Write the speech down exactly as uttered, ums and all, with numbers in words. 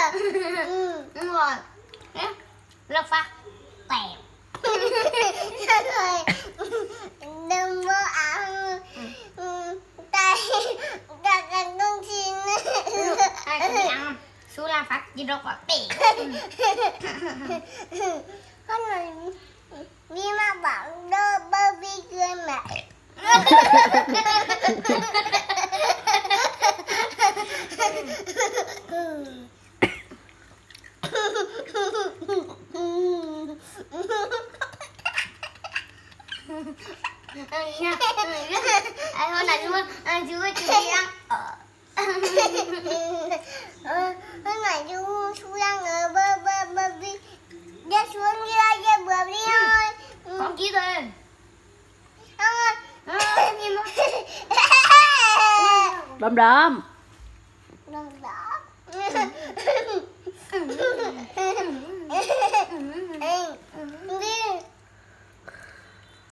Đúng rồi. Rất phát tẹp. Đừng có ăn tay cả cả con xin. Ai có đi ăn su la phát gì đâu có tẹp. Con này đi mà bảo đơ bơ vi cười mẹ. Ai hôm nay chú chú chú đi ăn. Hôm nay chú chú đang ở bơ bơ bơ vi. Đi xuống đi ra chơi bữa đi thôi. Con kia thôi. Ông ơi. À, Đom đóm.